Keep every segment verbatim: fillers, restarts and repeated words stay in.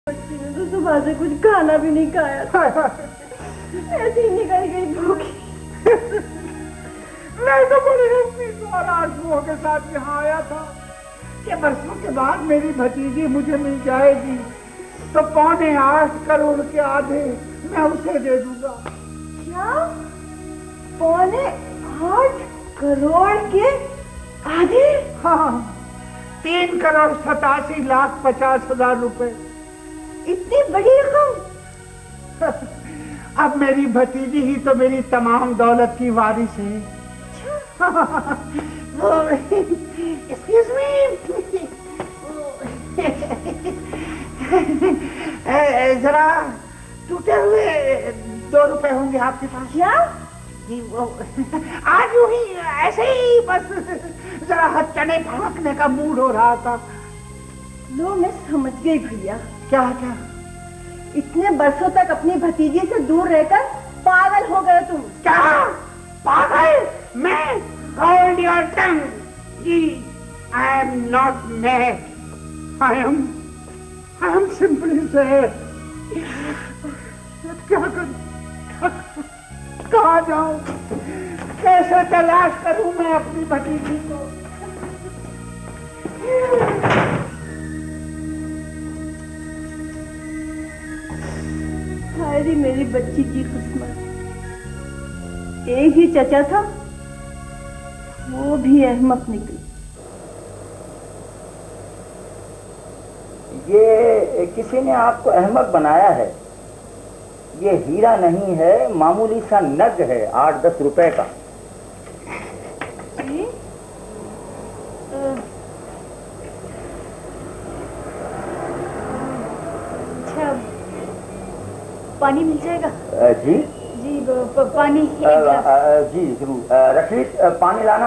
बच्ची ने तो सुबह से कुछ खाना भी नहीं खाया था। ऐसे ही निकल गई भूखी। मैं तो बड़े उम्मीद और आंसुओं के साथ यहाँ आया था कि बरसों के बाद मेरी भतीजी मुझे मिल जाएगी तो पौने आठ करोड़ के आधे मैं उसे दे दूंगा। क्या? पौने आठ करोड़ के आधे? हाँ, तीन करोड़ सतासी लाख पचास हजार रुपए। इतनी बड़ी रकम? अब मेरी भतीजी ही तो मेरी तमाम दौलत की वारिस है। एक्सक्यूज मी, जरा टूटे हुए दो रुपए होंगे आपके पास? क्या? जी वो आज यूं ही ऐसे ही बस जरा चने फड़कने का मूड हो रहा था। लो मैं समझ गई भैया। क्या क्या? इतने बरसों तक अपनी भतीजी से दूर रहकर पागल हो गए तुम। क्या पागल? मैं? Hold your tongue. Ji, I am not mad. I am, I am simply sad. क्या करूं? कहाँ जाऊं? कैसे तलाश करूं मैं अपनी भतीजी को? सारी मेरी बच्ची की किस्मत। एक ही चचा था, वो भी अहमक निकली। ये किसी ने आपको अहमक बनाया है। ये हीरा नहीं है, मामूली सा नग है आठ दस रुपए का। जी? अच्छा, पानी मिल जाएगा? जी जी प, पानी एक गिलास। जी जरूर। रशीद, पानी लाना।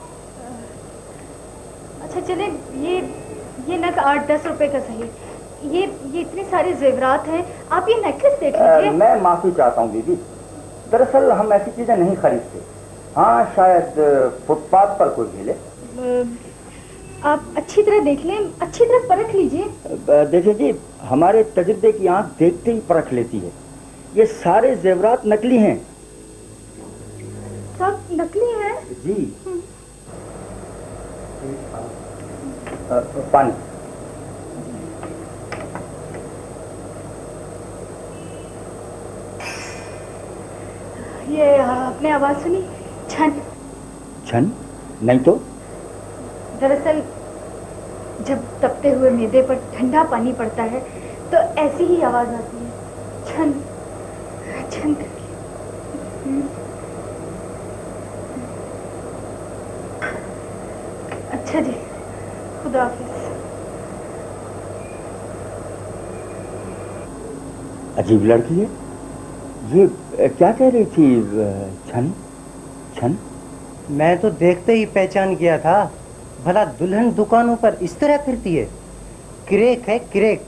अच्छा चले, ये ये नग आठ दस रुपए का सही। ये ये इतने सारे जेवरात हैं, आप ये नेकलेस देख लीजिए। मैं माफी चाहता हूँ दीदी, दरअसल हम ऐसी चीजें नहीं खरीदते। हाँ, शायद फुटपाथ पर कोई मिले। आप अच्छी तरह देख लें, अच्छी तरह परख लीजिए। देखिए जी, हमारे तजुर्बे की आंख देखते ही परख लेती है। ये सारे जेवरात नकली हैं। सब नकली हैं? जी। आ, पानी। ये आपने आवाज सुनी? छन छन? नहीं तो। दरअसल जब तपते हुए मैदे पर ठंडा पानी पड़ता है तो ऐसी ही आवाज आती है, छन छन करके। अच्छा जी, खुदा हाफिज। अजीब लड़की है ये। क्या कह रही थी? छन छन? मैं तो देखते ही पहचान गया था। भला दुल्हन दुकानों पर इस तरह फिरती है? क्रेक है, क्रेक।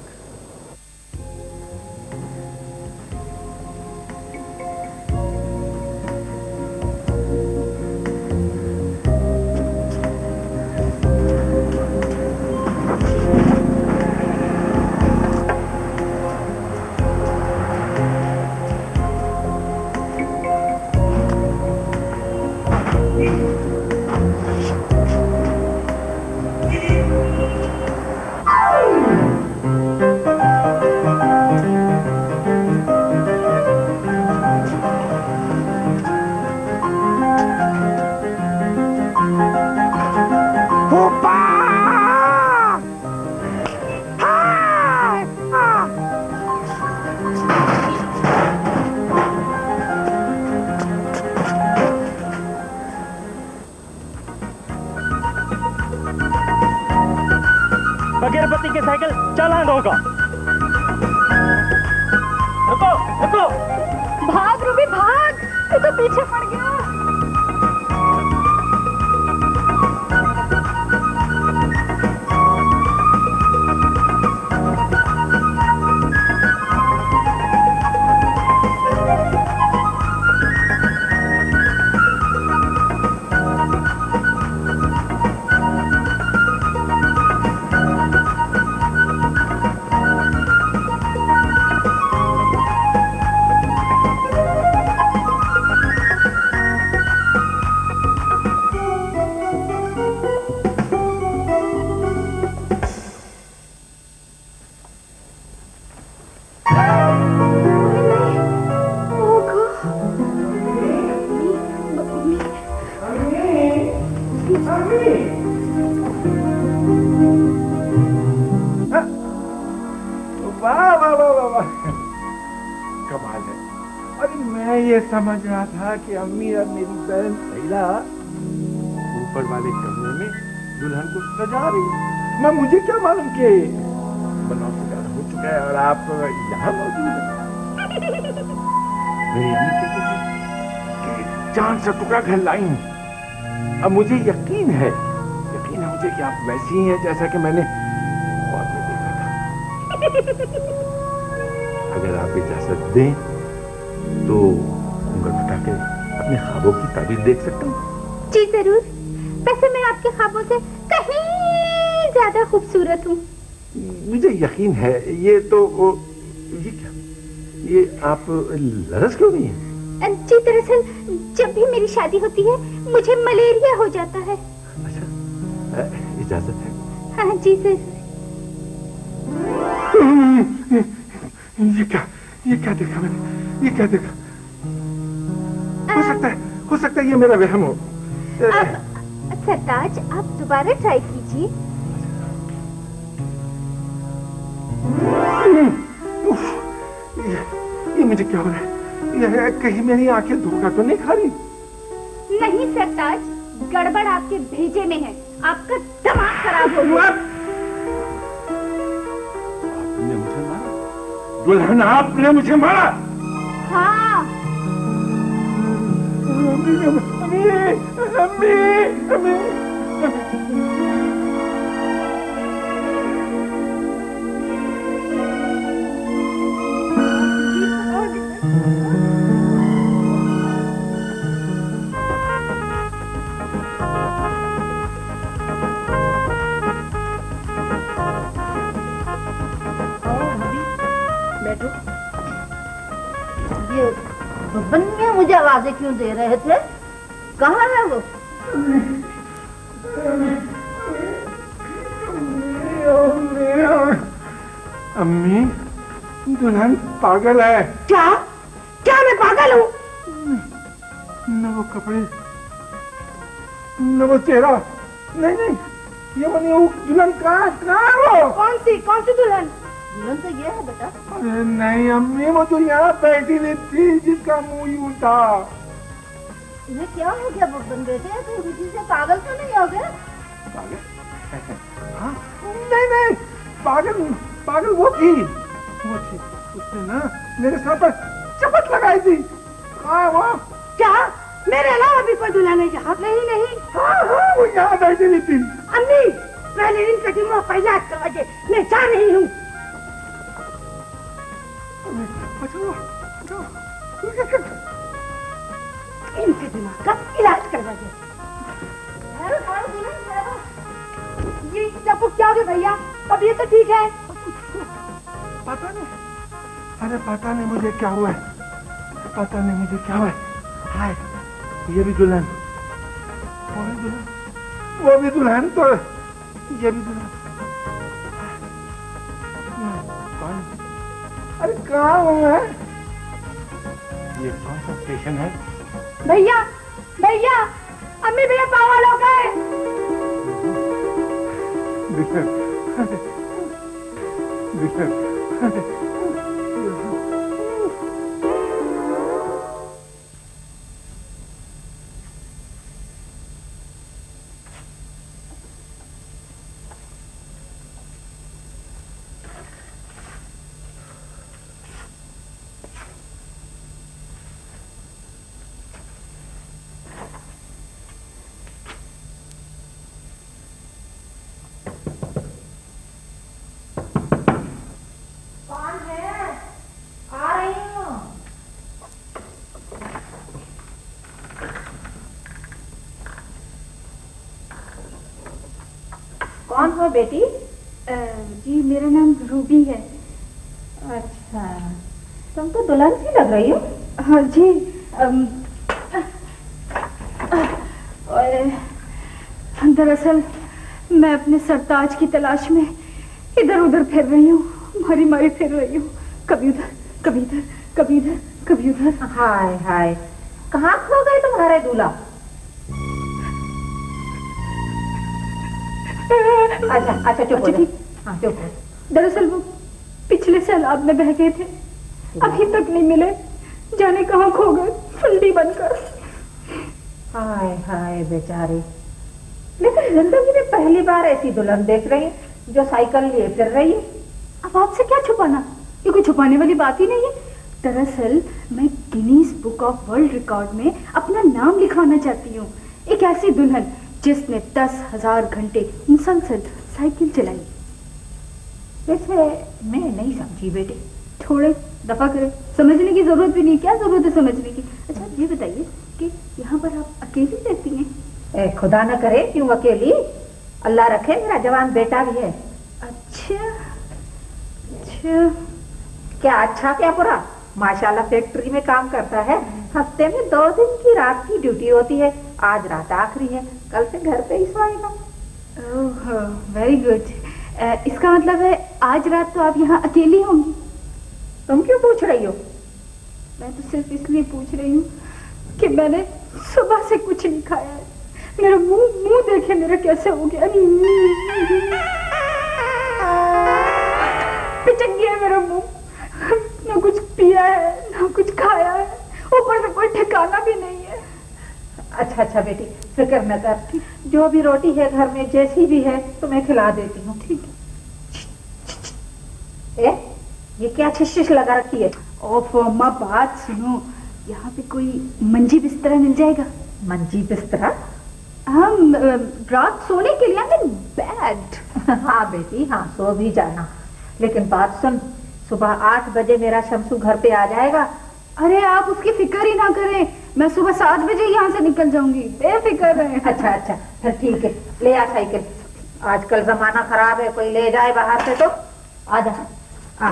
अगरबत्ती के साइकिल चालान होगा। रुको, रुको। भाग रूबी भाग, तू तो पीछे पड़ गया। वाह वाह वाह वाह वाह, कमाल है। अरे मैं ये समझ रहा था कि अम्मी और मेरी बहन सैला ऊपर वाले कमरे में दुल्हन को सजा रही है। मैं मुझे क्या मालूम कि बनाव तैयार हो चुका है और आप यहाँ मौजूद हैं। मेरी अम्मी कहती थी कि चांद से टुकड़ा घर लाई हूँ। अब मुझे यकीन है यकीन है मुझे कि आप वैसी ही हैं जैसा कि मैंने ख्वाब में देखा था। अगर आप इजाजत दें तो उंगली उठाकर अपने ख्वाबों की ताबीर देख सकता हूँ। जी जरूर। वैसे मैं आपके ख्वाबों से कहीं ज्यादा खूबसूरत हूँ। मुझे यकीन है। ये तो ये क्या ये आप लरस क्यों नहीं है? जी दरअसल जब भी मेरी शादी होती है मुझे मलेरिया हो जाता है। अच्छा इजाजत है? हाँ जी सर। ये क्या ये क्या देखा मैंने? ये क्या देखा? हो सकता है हो सकता है ये मेरा वहम हो। सरताज आप दोबारा ट्राई कीजिए। ये, ये मुझे क्या हो रहा है? ये कहीं मेरी आंखें धोखा तो नहीं खा रही? नहीं सरताज, गड़बड़ आपके भेजे में है। आपका दिमाग खराब हो गया। आपने मुझे मारा? दुल्हन आपने मुझे मारा? हाँ। अम्मी अम्मी अम्मी बैठो। ये बनिया मुझे आवाजें क्यों दे रहे थे? कहाँ है वो? अम्मी दुल्हन पागल है। क्या क्या मैं पागल हूँ? न वो कपड़े न वो चेहरा। नहीं नहीं ये वो नहीं। दुल्हन कहाँ कहाँ है वो? कौन सी कौन सी दुल्हन? दुल्हन तो ये है बेटा। अरे नहीं अम्मी वो जो यहाँ बैठी हुई थी जिसका मुंह यूं था। तुम्हें क्या हो गया बन बेटे? तुम किसी से पागल तो नहीं हो गए? पागल? हाँ नहीं नहीं पागल पागल वो थी वो थी। उसने ना मेरे सर पर चपट लगाई थी। हाँ वो क्या मेरे अलावा भी कोई दुल्हन है यहाँ? नहीं नहीं। हाँ हाँ वो यहाँ बैठी हुई थी। अम्मी पहले इन कदमों का इलाज करवाइए। मैं जा रही हूँ। इनके दिमाग का इलाज करवाइए। ये सबको क्या हो गया भैया? तबीयत तो ठीक है? पता नहीं। अरे पता नहीं मुझे क्या हुआ है। पता नहीं मुझे क्या हुआ है। हाय ये भी दुल्हन वो भी दुल्हन वो भी दुल्हन तो ये भी दुल्हन। कौन? अरे कहाँ हूँ मैं? ये कौन सा स्टेशन है? भैया भैया अम्मी भैया पागल हो गए। दुल्हन दुल्हन कौन हो बेटी? आ, जी मेरा नाम रूबी है। अच्छा तुम तो दुल्हन सी लग रही हो। हाँ जी। दरअसल मैं अपने सरताज की तलाश में इधर उधर फिर रही हूँ। मारी मारी फिर रही हूँ। कभी उधर कभी इधर कभी इधर कभी उधर। हाय हाय कहाँ खो गए तुम्हारे दूल्हा? अच्छा अच्छा चुप हो जा। हाँ चुप हो। दरअसल वो पिछले सैलाब में बह गए थे, अभी तक नहीं मिले, जाने कहाँ खो गए फुल्ली बनकर। हाय हाय बेचारे, लेकिन जिंदगी में पहली बार ऐसी दुल्हन देख रही है जो साइकिल लिए फिर रही है। अब आपसे क्या छुपाना, ये कोई छुपाने वाली बात ही नहीं है। दरअसल मैं Guinness Book of World Record में अपना नाम लिखवाना चाहती हूँ, एक ऐसी दुल्हन जिसने दस हजार घंटे मुसलसल साइकिल चलाई। वैसे मैं नहीं समझी बेटे। थोड़े दफा करें, समझने की जरूरत भी नहीं, क्या जरूरत है समझने की। अच्छा ये बताइए कि यहाँ पर आप अकेली रहती हैं? ए, खुदा न करे क्यों अकेली, अल्लाह रखे मेरा जवान बेटा भी है। अच्छा अच्छा, क्या अच्छा क्या बुरा, माशाल्लाह फैक्ट्री में काम करता है, हफ्ते में दो दिन की रात की ड्यूटी होती है, आज रात आखिरी है, कल से घर पे ही सोएगा। Oh very good. इसका मतलब है आज रात तो आप यहाँ अकेली होंगी। तुम क्यों पूछ रही हो? मैं तो सिर्फ इसलिए पूछ रही हूँ कि मैंने सुबह से कुछ नहीं खाया है, मेरा मुंह मुंह देखे मेरा कैसे हो गया, पिचक गया मेरा मुंह, ना कुछ पिया है ना कुछ खाया है, ऊपर से कोई ठिकाना भी नहीं है। अच्छा अच्छा बेटी फिक्र न कर, जो भी रोटी है घर में जैसी भी है तुम्हें खिला देती हूँ। ठीक है। ए, ये क्या छिश लगा रखी है? ओफ अम्मा बात सुनो, यहाँ पे कोई मंजी बिस्तरा मिल जाएगा? मंजी बिस्तरा? हम रात सोने के लिए हमें बेड। हाँ बेटी हाँ, सो भी जाना, लेकिन बात सुन, सुबह आठ बजे मेरा शमसू घर पे आ जाएगा। अरे आप उसकी फिक्र ही ना करें, मैं सुबह सात बजे यहाँ से निकल जाऊंगी, बेफिक्र रहे। अच्छा अच्छा फिर ठीक है, ले आ साइकिल, आजकल जमाना खराब है, कोई ले जाए बाहर से तो आ जा। आ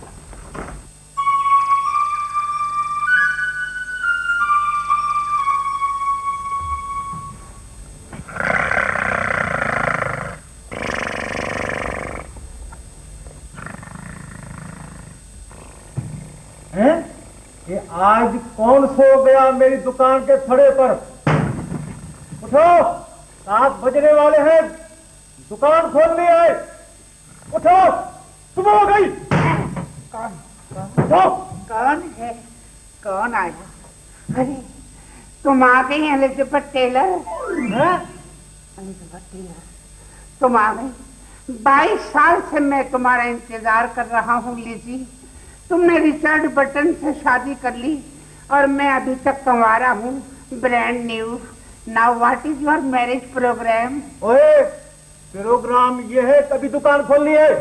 हैं? ये आज कौन सो गया मेरी दुकान के थड़े पर? उठो, सात बजने वाले हैं, दुकान खोलने आए। उठो, सुबह हो गई। कौन उठो। कौन है? कौन आया? अरे तुम आ गई एलिजाबेथ टेलर? एलिजाबेथ टेलर तुम आ गई। बाईस साल से मैं तुम्हारा इंतजार कर रहा हूँ लिजी। तुमने रिचर्ड बटन से शादी कर ली और मैं अभी तक कंवारा हूँ, brand new. Now what is your marriage programme? ओए, प्रोग्राम ये है, तभी दुकान खोलनी है।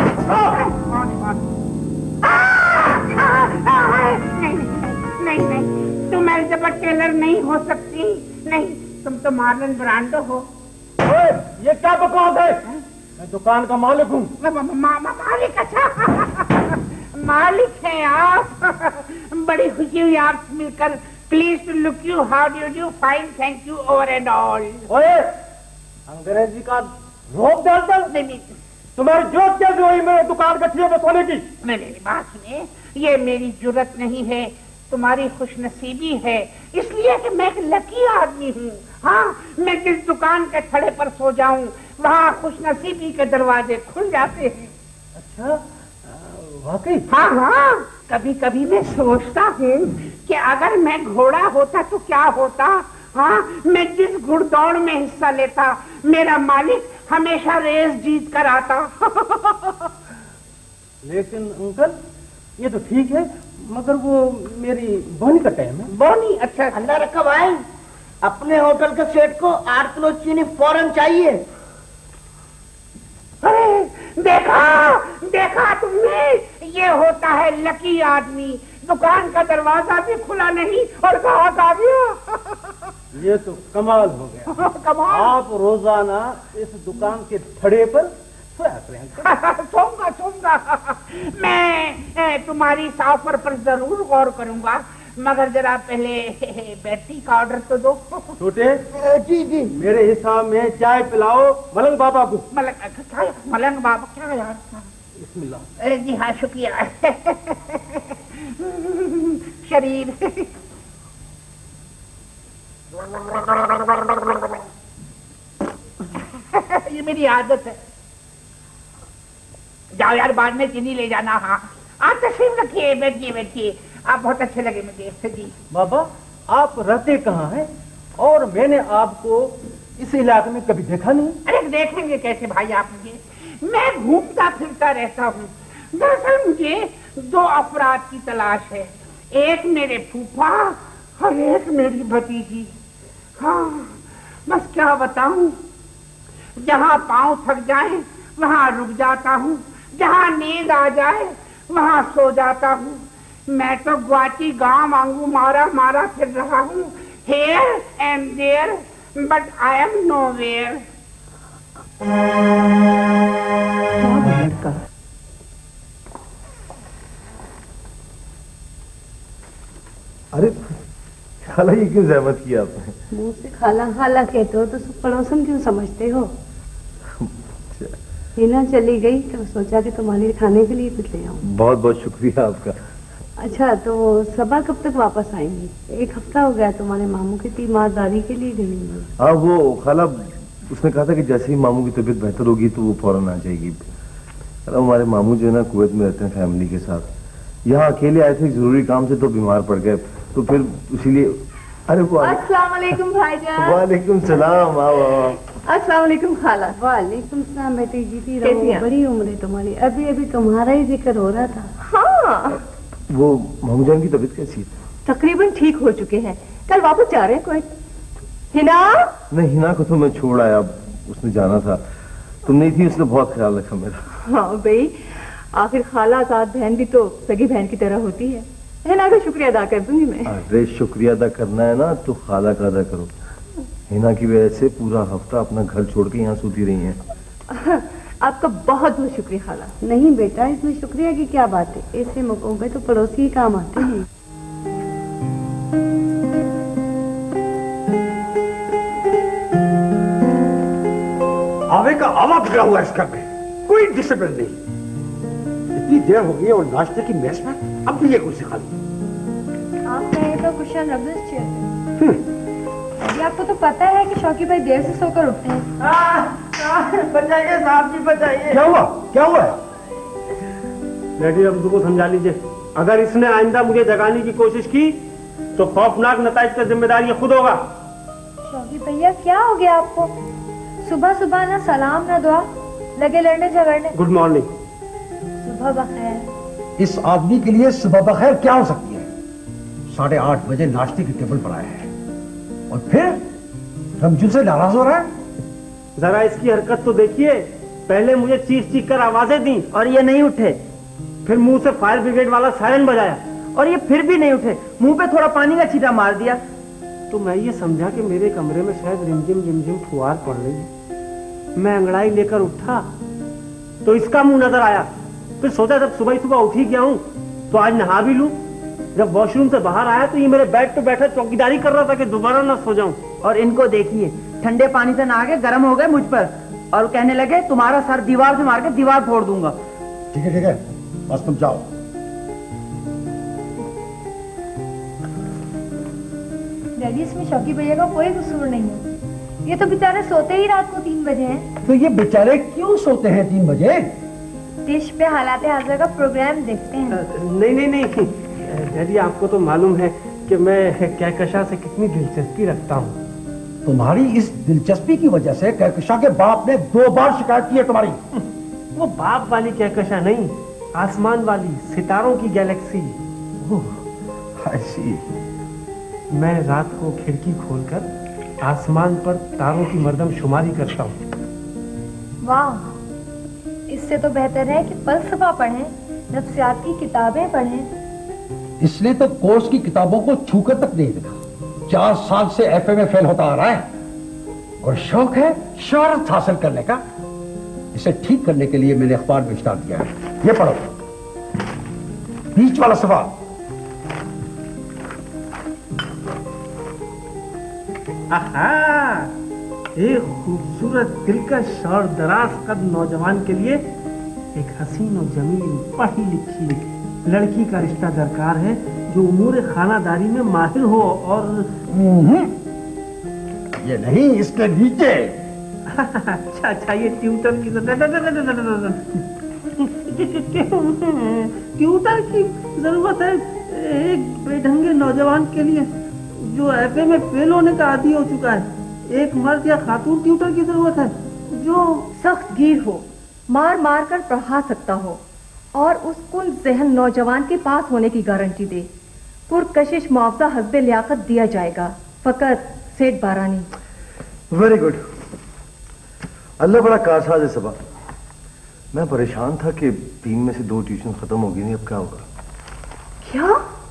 नहीं नहीं नहीं, तुम एलिजाबेथ टेलर नहीं हो सकती, नहीं, तुम तो मार्लन ब्रांडो हो। ओए, ये क्या बकवास है? मैं दुकान का मालिक हूँ। मालिक? अच्छा मालिक हैं आप। बड़ी खुशी हुई आपसे मिलकर। Please to look you, how do you, fine, thank you, over and all. ओए, अंग्रेजी का रोक डाल डाल। नहीं नहीं, तुम्हारी जरूरत क्या जो हुई मेरे दुकान गठियों में सोने की? मेरी बात सुनिए, ये मेरी जरूरत नहीं है, तुम्हारी खुशनसीबी है, इसलिए कि मैं एक लकी आदमी हूँ। हाँ, मैं जिस दुकान के थड़े पर सो जाऊं वहाँ खुशनसीबी के दरवाजे खुल जाते हैं। अच्छा, वाकई? हाँ हाँ, कभी कभी मैं सोचता हूँ कि अगर मैं घोड़ा होता तो क्या होता। हाँ, मैं जिस घुड़दौड़ में हिस्सा लेता मेरा मालिक हमेशा रेस जीत कर आता। लेकिन अंकल, ये तो ठीक है, मगर वो मेरी बोनी का टाइम है। बोनी? अच्छा, अंदर रखा भाई, अपने होटल के सेठ को आठ किलो चीनी फौरन चाहिए। अरे देखा देखा तुमने, ये होता है लकी आदमी। दुकान का दरवाजा भी खुला नहीं और ग्राहक आ गया। ये तो कमाल हो गया। कमाल? आप रोजाना इस दुकान के थड़े पर सोया करें। सोऊंगा सोऊंगा, मैं तुम्हारी इस ऑफर पर जरूर गौर करूंगा, मगर जरा पहले बैटरी का ऑर्डर तो दो। छोटे जी जी, मेरे हिसाब में चाय पिलाओ मलंग बाबा को। मलंग? क्या मलंग बाबा? क्या यार? बिस्मिल्लाह। अरे जी हाँ, शुक्रिया। शरीर ये मेरी आदत है। जा जाओ यार, बाद में चीनी ले जाना। हाँ आप तशरीफ रखिए, बैठिए बैठिए, आप बहुत अच्छे लगे मुझे जी। बाबा आप रहते कहाँ हैं? और मैंने आपको इस इलाके में कभी देखा नहीं। अरे देखेंगे कैसे भाई आप मुझे, मैं घूमता फिरता रहता हूँ। दरअसल मुझे दो अफराद की तलाश है, एक मेरे फूफा और एक मेरी भतीजी। हाँ बस क्या बताऊं, जहाँ पाँव थक जाए वहाँ रुक जाता हूँ, जहाँ नींद आ जाए वहाँ सो जाता हूँ। मैं तो ग्वाची गांव मांगू मारा मारा फिर रहा हूँ, here and there, but I am nowhere। अरे खाला ये क्यों जहमत की आपने? मुंह से खाला खाला कहते हो तो सब पड़ोसन क्यों समझते हो? हिना चली गई तो सोचा कि तुम्हारे लिए खाने के लिए कुछ ले आऊं। बहुत बहुत शुक्रिया आपका। अच्छा तो सबा कब तक वापस आएंगी? एक हफ्ता हो गया तुम्हारे मामू की तीमारदारी के लिए गई हुई। हाँ वो खाला उसने कहा था कि जैसे ही मामू की तबीयत बेहतर होगी तो वो फौरन आ जाएगी। हमारे मामू जो है ना कुवैत में रहते हैं फैमिली के साथ, यहाँ अकेले आए थे जरूरी काम से तो बीमार पड़ गए, तो फिर इसीलिए। अरे वो अस्सलाम वालेकुम भाईजान। वालेकुम सलाम। आओ आओ। अस्सलाम वालेकुम खाला। वालेकुम सलाम बेटी, जीती रहो, बड़ी उम्र है तुम्हारी। अभी अभी तुम्हारा ही जिक्र हो रहा था। हाँ वो मामू जान की तबीयत कैसी है? तकरीबन ठीक हो चुके हैं, कल वापस जा रहे हैं कोई। हिना नहीं, हिना को तो मैं छोड़ आया, उसने जाना था, तुम नहीं थी, उसने बहुत ख्याल रखा मेरा। हाँ भाई, आखिर खाला साथ बहन भी तो सगी बहन की तरह होती है। हिना का शुक्रिया अदा कर दूंगी मैं। अरे शुक्रिया अदा करना है ना तो खाला का अदा करो। हिना की वजह से पूरा हफ्ता अपना घर छोड़ के यहाँ सोती रही हैं। आपका बहुत बहुत शुक्रिया खाला। नहीं बेटा, इसमें शुक्रिया की क्या बात है, ऐसे मौकों पे तो पड़ोसी ही काम आते हैं। आवे का आवा बिगड़ा हुआ इस घर में, कोई डिसिप्लिन नहीं। इतनी देर हो गई है और नाश्ते की मेज में अब भी ये कुर्सी खाली। आप रहे तो कुशन रख दो इस चेयर पे। अभी आपको तो पता है कि शौकी भाई देर से सोकर उठते हैं। बचाइए साहब जी, बचाइए। क्या हुआ क्या हुआ है? लेडी अब्दू को समझा लीजिए, अगर इसने आइंदा मुझे जगाने की कोशिश की तो खौफनाक नताइज का जिम्मेदार ये खुद होगा। शौकी भैया क्या हो गया आपको? सुबह सुबह ना सलाम ना दुआ, लगे लड़ने झगड़ने। Good morning. सुबह बखैर। इस आदमी के लिए सुबह बखैर क्या हो सकती है? साढ़े आठ बजे नाश्ते की टेबल पर आया है और फिर रमजू से नाराज हो रहा है। जरा इसकी हरकत तो देखिए, पहले मुझे चीख चीख कर आवाजें दी और ये नहीं उठे, फिर मुंह से फायर ब्रिगेड वाला सायरन बजाया और ये फिर भी नहीं उठे, मुंह पे थोड़ा पानी का छींटा मार दिया। तो मैं ये समझा कि मेरे कमरे में शायद रिमझिम रिमझिम फुहार पड़ रही है। मैं अंगड़ाई लेकर उठा तो इसका मुंह नजर आया, फिर सोचा जब सुबह सुबह उठ ही गया हूं तो आज नहा भी लूं। जब वॉशरूम से बाहर आया तो ये मेरे बेड पे बैठा चौकीदारी कर रहा था कि दोबारा ना सो जाऊं। और इनको देखिए, ठंडे पानी से नहा के गर्म हो गए मुझ पर और कहने लगे तुम्हारा सर दीवार से मार के दीवार फोड़ दूंगा। ठीक है ठीक है, बस तुम जाओ। डैडी, इसमें शौकी भैया का कोई कसूर नहीं है, ये तो बेचारे सोते ही रात को तीन बजे हैं। तो ये बेचारे क्यों सोते हैं तीन बजे? डिश पे हालात हाजिर का प्रोग्राम देखते हैं। नहीं नहीं नहीं डैडी, आपको तो मालूम है कि मैं कहकशा से कितनी दिलचस्पी रखता हूँ। तुम्हारी इस दिलचस्पी की वजह से कहकशा के बाप ने दो बार शिकायत की है तुम्हारी। वो बाप वाली कहकशा नहीं, आसमान वाली, सितारों की गैलेक्सी। ऐसी मैं रात को खिड़की खोलकर आसमान पर तारों की मर्दमशुमारी करता हूँ। वाह, इससे तो बेहतर है कि फलसफा पढ़ें, नफ्सियात की किताबें पढ़ें। इसने तो कोर्स की किताबों को छूकर तक नहीं देखा। चार साल से एफए में फेल होता आ रहा है और शौक है शोहरत हासिल करने का। इसे ठीक करने के लिए मैंने अखबार में इश्तार दिया है, ये पढ़ो, बीच वाला सवाल। एक खूबसूरत दिलकश और दराज कद नौजवान के लिए एक हसीन और जमील पढ़ी लिखी लड़की का रिश्ता दरकार है जो उमूर खानादारी में माहिर हो। और ये नहीं, इसके नीचे। अच्छा अच्छा, ये ट्यूटर की ट्यूटर की जरूरत है एक बेढंगे नौजवान के लिए जो एफए में फेल होने का आदी हो चुका है। एक मर्द या खातून ट्यूटर की जरूरत है जो सख्त गिर हो, मार मार कर पढ़ा सकता हो और उस कुल जहन नौजवान के पास होने की गारंटी दे। पुरकशिश मुआवजा हस्बे लियाकत दिया जाएगा, फकत सेठ बारानी। वेरी गुड, अल्लाह बड़ा कारसाज है सबा। मैं परेशान था कि तीन में से दो ट्यूशन खत्म हो गई, नहीं अब क्या होगा। क्या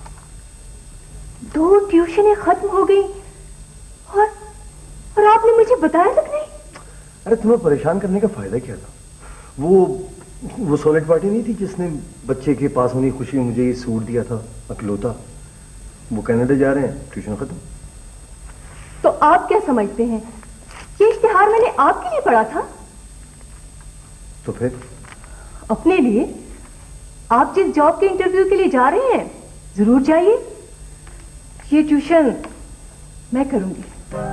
दो ट्यूशनें खत्म हो गई और और आपने मुझे बताया तक नहीं? अरे तुम्हें परेशान करने का फायदा क्या था? वो वो सोनेट पार्टी नहीं थी जिसने बच्चे के पास होने की खुशी में मुझे ये सूट दिया था अकलौता, वो कनाडा जा रहे हैं, ट्यूशन खत्म। तो आप क्या समझते हैं ये इश्तिहार मैंने आपके लिए पढ़ा था? तो फिर अपने लिए? आप जिस जॉब के इंटरव्यू के लिए जा रहे हैं जरूर जाइए, ये ट्यूशन मैं करूंगी।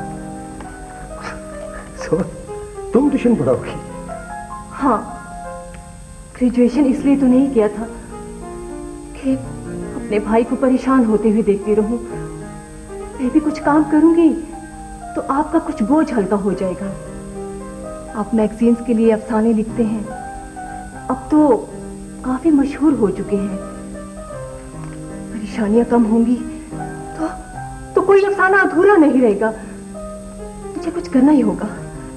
so, तुम ट्यूशन पढ़ाओगी? हाँ, ग्रेजुएशन इसलिए तो नहीं किया था कि अपने भाई को परेशान होते हुए देखती रहूं। मैं भी कुछ काम करूंगी तो आपका कुछ बोझ हल्का हो जाएगा। आप मैगजीन्स के लिए अफसाने लिखते हैं, अब तो काफी मशहूर हो चुके हैं। परेशानियां कम होंगी तो तो कोई अफसाना अधूरा नहीं रहेगा। मुझे कुछ करना ही होगा।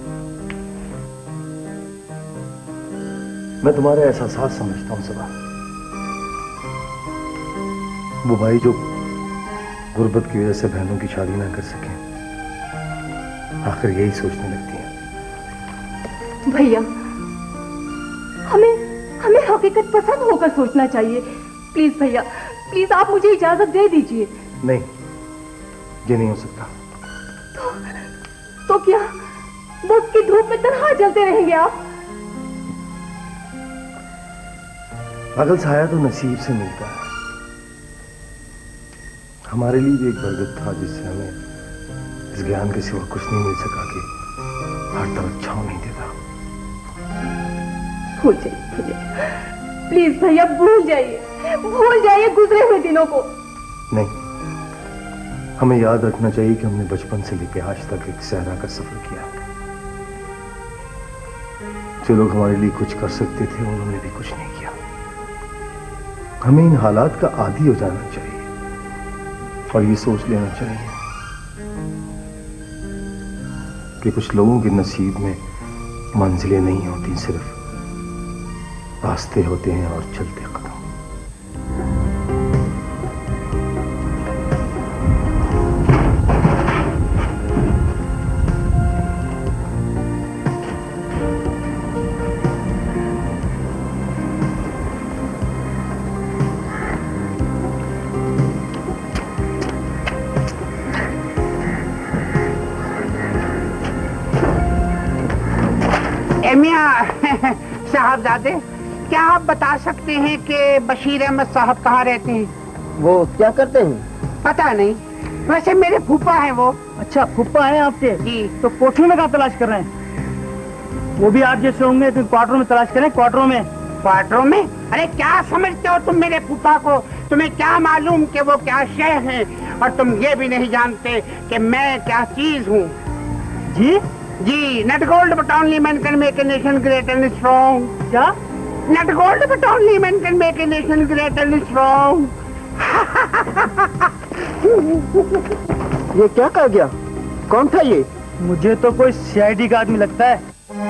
मैं तुम्हारे एहसास समझता हूं सबा। वो भाई जो गुर्बत की वजह से बहनों की शादी ना कर सके, आखिर यही सोचने लगती है। भैया, हमें हमें हकीकत पसंद होकर सोचना चाहिए। प्लीज भैया, प्लीज आप मुझे इजाजत दे दीजिए। नहीं, ये नहीं हो सकता। तो, तो क्या वक्त की धूप में तन्हा जलते रहेंगे आप? पागल साया तो नसीब से मिलता है। हमारे लिए भी एक बरगद था जिससे हमें इस ज्ञान के सिवा कुछ नहीं मिल सका कि हर तरफ छांव नहीं देता। भूल जाइए भैया, प्लीज भैया भूल जाइए, भूल जाइए गुजरे हुए दिनों को। नहीं, हमें याद रखना चाहिए कि हमने बचपन से लेकर आज तक एक सहरा का सफर किया। जो लोग हमारे लिए कुछ कर सकते थे उन्होंने भी कुछ नहीं किया। हमें इन हालात का आदी हो जाना चाहिए और ये सोच लेना चाहिए कि कुछ लोगों के नसीब में मंजिलें नहीं होती, सिर्फ रास्ते होते हैं और चलते कदम। साहबजादे, क्या आप बता सकते हैं कि बशीर अहमद साहब कहाँ रहते हैं? वो क्या करते हैं? पता नहीं, वैसे मेरे फूफा हैं वो। अच्छा, फूफा हैं आपके? जी। तो कोठरी में कहाँ तलाश कर रहे हैं? वो भी आप जैसे होंगे तो क्वार्टरों में तलाश करें। क्वार्टरों में? क्वार्टरों में? अरे क्या समझते हो तुम मेरे फूफा को? तुम्हें क्या मालूम कि वो क्या शय है, और तुम ये भी नहीं जानते कि मैं क्या चीज हूँ। जी जी, not gold but only man can make a nation great and strong. क्या? Not gold but only man can make a nation great and strong. ये क्या कह गया? कौन था ये? मुझे तो कोई सीआईडी का आदमी लगता है।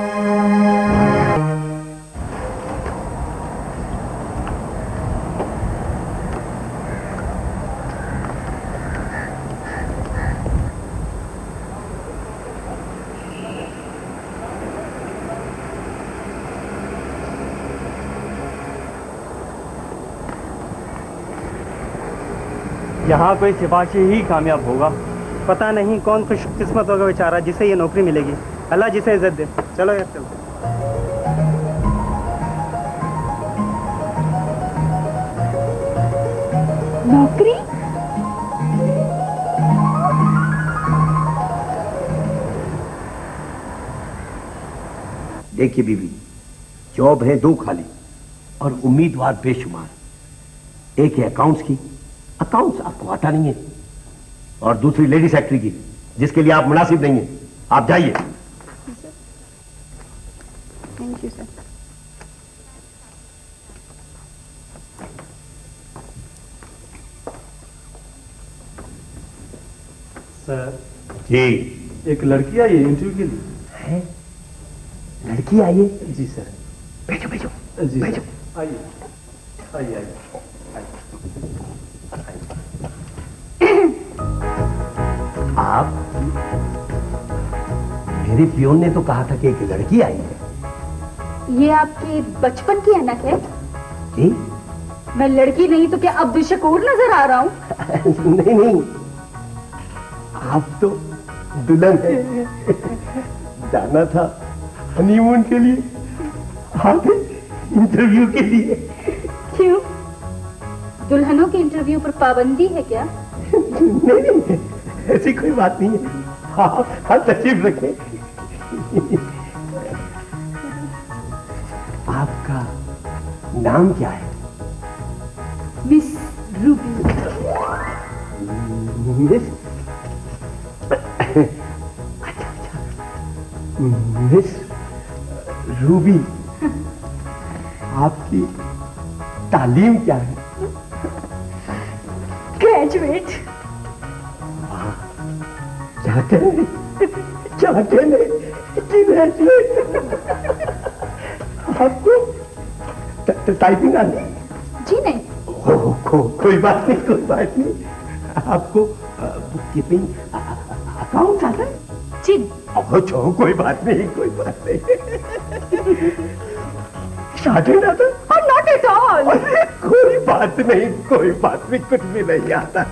यहाँ कोई सिपाही ही कामयाब होगा। पता नहीं कौन खुशकिस्मत होगा बेचारा जिसे ये नौकरी मिलेगी। अल्लाह जिसे इज्जत दे। चलो यार चलो। नौकरी? देखिए बीबी, जॉब है दो खाली, और उम्मीदवार बेशुमार। एक है अकाउंट्स की, अकाउंट्स आपको आता नहीं है, और दूसरी लेडी सेक्रेटरी की, जिसके लिए आप मुनासिब नहीं है। आप जाइए। Thank you sir. सर जी, एक लड़की आई है इंटरव्यू के लिए। है? लड़की आई है? जी सर। भेजो भेजो जी भेजो। आइए आइए आइए। आप, मेरे पियोन ने तो कहा था कि एक लड़की आई है। ये आपकी बचपन की अनक है? जी? मैं लड़की नहीं तो क्या अब्दुल शकूर नजर आ रहा हूँ? नहीं नहीं, आप तो दुल्हन है। जाना था हनीमून के लिए, आगे इंटरव्यू के लिए। क्यों? दुल्हनों के इंटरव्यू पर पाबंदी है क्या? नहीं नहीं, ऐसी कोई बात नहीं है। हाँ हाँ, तशरीफ रखें। आपका नाम क्या है? Miss Ruby. मिस? अच्छा अच्छा, मिस रूबी। आपकी तालीम क्या है? ग्रेजुएट। क्या कहने, क्या कहने कि ग्रेजुएट। आपको टाइपिंग आती? जी नहीं। हो, को, कोई बात नहीं, कोई बात नहीं। आपको बुक कीपिंग अकाउंट आता है? जी। अच्छा, कोई बात नहीं, कोई बात नहीं। शार्टेड आता है? Not at all. कोई बात नहीं, कोई बात नहीं, कुछ भी नहीं आता।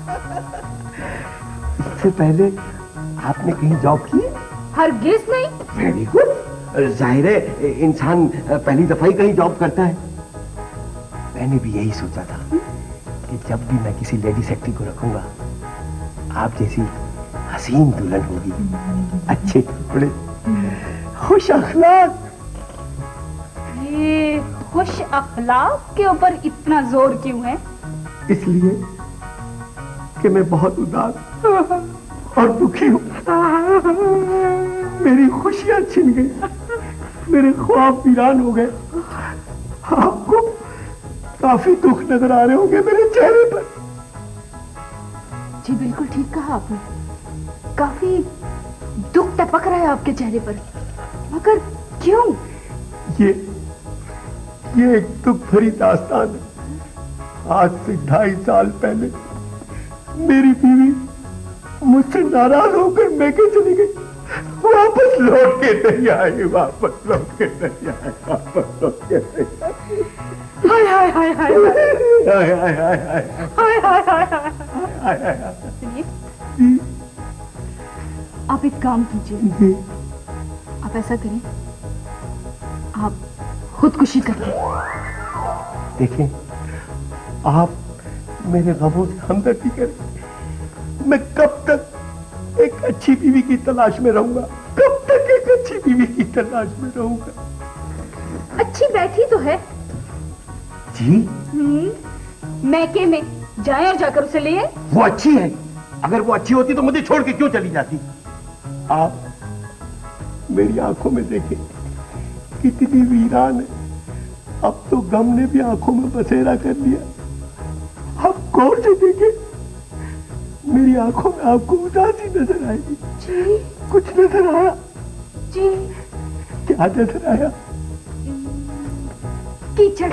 इससे पहले आपने कहीं जॉब की? हरगिज नहीं। Very good. जाहिर है इंसान पहली दफा ही कहीं जॉब करता है। मैंने भी यही सोचा था कि जब भी मैं किसी लेडी सेक्रेटरी को रखूंगा, आप जैसी हसीन दुल्हन होगी, अच्छे कपड़े, खुश अखलाक। ये खुश अखलाक के ऊपर इतना जोर क्यों है? इसलिए कि मैं बहुत उदास और दुखी हूँ। मेरी खुशियां छिन गई, मेरे ख्वाब वीरान हो गए। आपको काफी दुख नजर आ रहे होंगे मेरे चेहरे पर। जी बिल्कुल ठीक कहा आपने, काफी दुख टपक रहा है आपके चेहरे पर, मगर क्यों? ये ये एक दुख भरी दास्तान है। आज से ढाई साल पहले मेरी बीवी मुझसे नाराज होकर मैके चली गई, वापस लौट के नहीं आई, वापस लौट के नहीं आई, वापस लौट के नहीं आई। हाय हाय हाय हाय हाय हाय हाय हाय हाय हाय हाय हाय हाय। सुनिए, आप एक काम कीजिए, आप ऐसा करें, आप खुदकुशी करिए। देखें, आप मेरे गमों से हमदर्दी करें। मैं कब तक एक अच्छी बीवी की तलाश में रहूंगा, कब तक एक अच्छी बीवी की तलाश में रहूंगा। अच्छी बैठी तो है जी। हम्म, मैके में जाए और जाकर उसे ले आए। वो अच्छी है, अगर वो अच्छी होती तो मुझे छोड़ के क्यों चली जाती? आप मेरी आंखों में देखें, कितनी वीरान है। अब तो गम ने भी आंखों में बसेरा कर लिया। आप गौर से देखें, मेरी आंखों में आपको उदासी नजर आएगी। जी। कुछ नजर आया? जी। क्या नजर आया? कीचड़।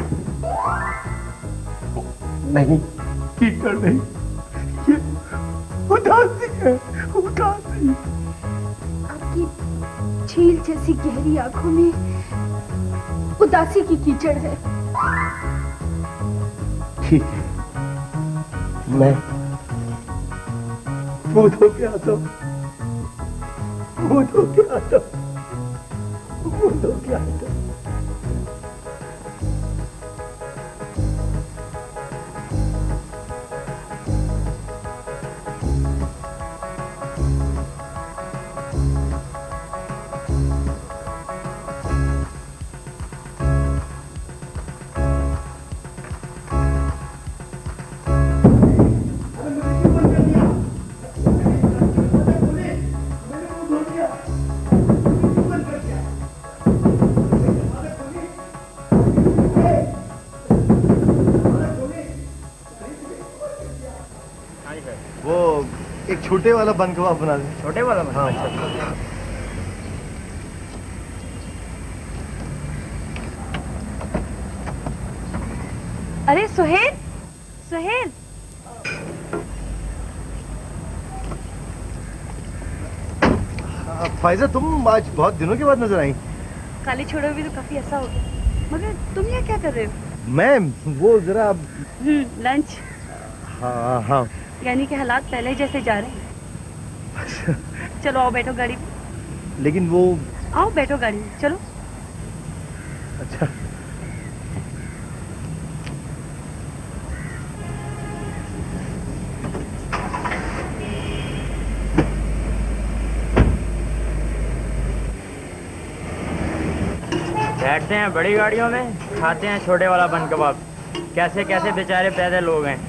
नहीं, कीचड़ नहीं, ये उदासी है, उदासी। आपकी झील जैसी गहरी आंखों में उदासी की कीचड़ है। ठीक है, मैं मुंह धो के आता हूँ, मुंह धो के आता हूँ, मुंह धो के आता हूँ। एक छोटे वाला बन कबाब बना दे। छोटे वाला बन? हाँ। अच्छा। अरे सुहेल, सुहेल। फायजा, तुम आज बहुत दिनों के बाद नजर आई। कॉलेज छोड़े हुए तो काफी ऐसा हो गया, मगर तुम यहाँ क्या कर रहे हो? मैं वो जरा हम्म, लंच। हाँ हाँ। यानी कि हालात पहले जैसे जा रहे हैं। चलो आओ बैठो गाड़ी में। लेकिन वो आओ बैठो गाड़ी में, चलो। अच्छा। बैठते हैं बड़ी गाड़ियों में, खाते हैं छोटे वाला बन कबाब। कैसे कैसे बेचारे पैदल लोग हैं।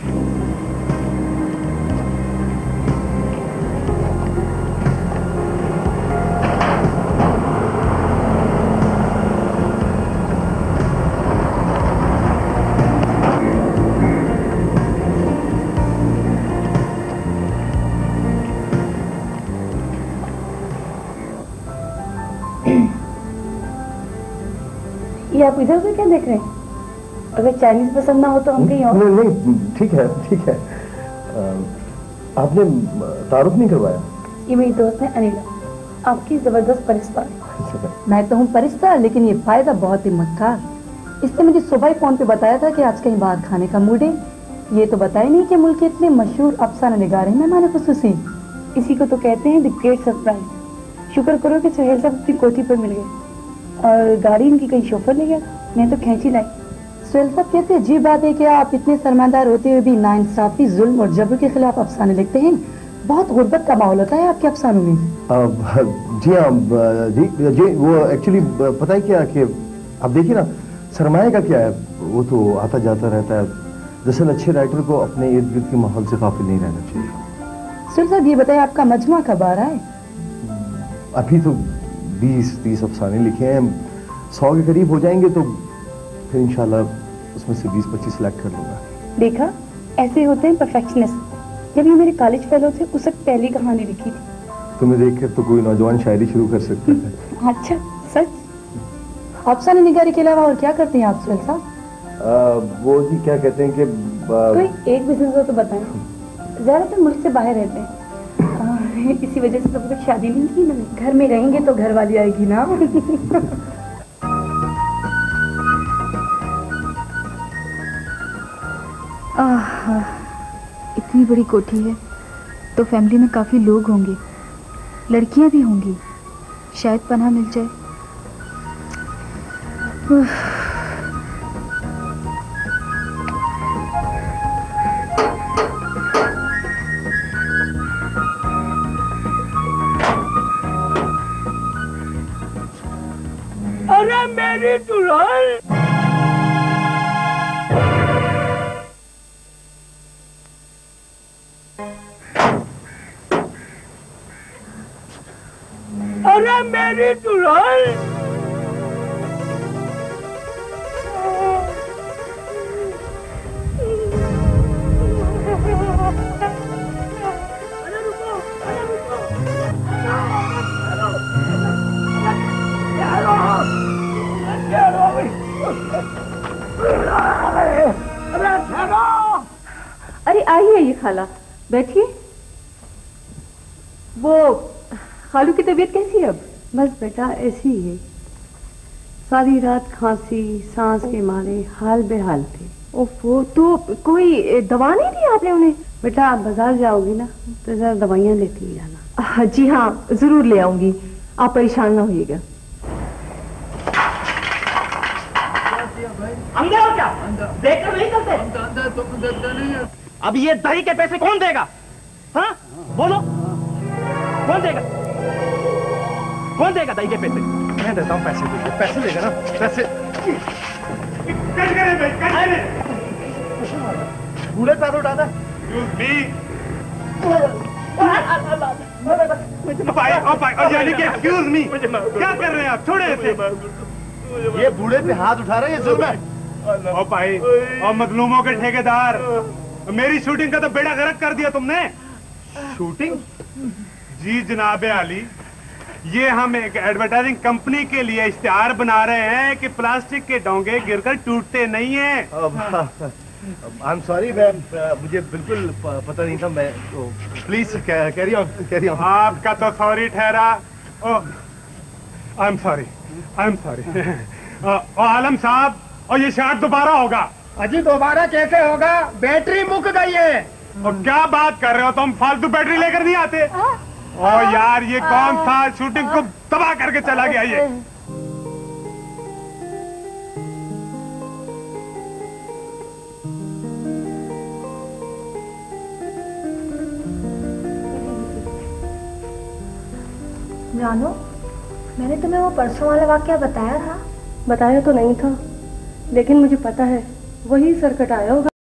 ये आप इधर उधर क्या देख रहे हैं? अगर चाइनीज पसंद ना हो तो हम कहीं और। नहीं नहीं, ठीक है ठीक है। आ, आपने तारुफ नहीं करवाया? ये मेरी दोस्त है अनिला, आपकी जबरदस्त परिस्तार। मैं तो हूँ परिस्तार, लेकिन ये फायदा बहुत ही मक्कार। इसने मुझे सुबह ही फोन पे बताया था कि आज कहीं बाहर खाने का मूड है। ये तो बताया नहीं कि मुल्क के इतने मशहूर अफसाना निगार हैं मेहमान खुसूसी। इसी को तो कहते हैं द ग्रेट सरप्राइज। शुक्र करो कि सुहेल साहब अपनी कोठी पर मिल गए और गाड़ी इनकी कहीं शोफर ले गया, मैं तो खींची लाई। सुहेल साहब कहते हैं अजीब बात है कि आप इतने सरमादार होते हुए भी नाइंसाफी, जुल्म और जबर के खिलाफ अफसाने लिखते हैं। बहुत गुर्बत का माहौल होता है आपके अफसानों में। जी हाँ जी जी, वो एक्चुअली पता है क्या कि आप देखिए ना, सरमाए का क्या है, वो तो आता जाता रहता है। दरअसल अच्छे राइटर को अपने इर्द गिर्द के माहौल से काफिल नहीं रहना चाहिए। सुहेल साहब ये बताइए आपका मजमा कब आ रहा है? अभी तो बीस तीस अफसाने लिखे हैं, सौ के करीब हो जाएंगे तो फिर इंशाल्लाह उसमें से बीस पच्चीस सिलेक्ट कर लूंगा। देखा, ऐसे होते हैं परफेक्शनिस्ट। जब ये मेरे कॉलेज फेलो थे उस वक्त पहली कहानी लिखी थी। तुम्हें देखकर तो कोई नौजवान शायरी शुरू कर सकता है। अच्छा सच? अफसाने निगारी के अलावा और क्या करते हैं आप सुहेल साहब? वो जी क्या कहते हैं कि कोई एक बिजनेस हो तो बताएं। ज्यादातर मुल्क से बाहर रहते हैं, इसी वजह से तो अभी तक शादी नहीं की ना। घर में रहेंगे तो घर वाली आएगी ना। आह, इतनी बड़ी कोठी है तो फैमिली में काफी लोग होंगे, लड़कियां भी होंगी, शायद पनाह मिल जाए। अरे मेरी दुल्हन, अरे मेरी दुल्हन, अरे आइए आइए खाला, बैठिए। वो खालू की तबीयत कैसी है अब? बस बेटा ऐसी ही है, सारी रात खांसी सांस के मारे हाल बेहाल थे। ओफो, तो कोई दवा नहीं दी आपने उन्हें? बेटा आप बाजार जाओगी ना तो जरा दवाइयाँ लेती जाना। हाँ जी हाँ जरूर ले आऊंगी, आप परेशान ना होइएगा। अंदर हो क्या? देखकर नहीं करते? अब ये दही के पैसे कौन देगा? हाँ बोलो, कौन देगा? कौन देगा दही के पैसे? मैं देता हूँ पैसे। दीजिए, पैसे देगा ना पैसे। बूढ़े पैर उठाता है। एक्सक्यूज मी, क्या कर रहे हैं आप? छोड़े इसे। ये बूढ़े पे हाथ उठा रहे हैं, जुल्म है। ओ भाई, और मजलूमों के ठेकेदार, मेरी शूटिंग का तो बेड़ा गर्क कर दिया तुमने। शूटिंग? जी जनाब आली, ये हम एक एडवर्टाइजिंग कंपनी के लिए इश्तिहार बना रहे हैं कि प्लास्टिक के डोंगे गिरकर टूटते नहीं हैं। आई एम सॉरी, मैं मुझे बिल्कुल पता नहीं था। मैं तो please carry on carry on. आपका तो सॉरी ठहरा। Oh I am sorry, I am sorry. Alam साहब, और ये शॉट दोबारा होगा? अजी दोबारा कैसे होगा, बैटरी मुक गई है। और क्या बात कर रहे हो तुम, फालतू बैटरी लेकर नहीं आते? ओ यार, ये कौन था शूटिंग को तबाह करके चला गया ये? जानो, मैंने तुम्हें वो परसों वाला वाकया बताया था? बताया तो नहीं था, लेकिन मुझे पता है वही सरकट आया होगा।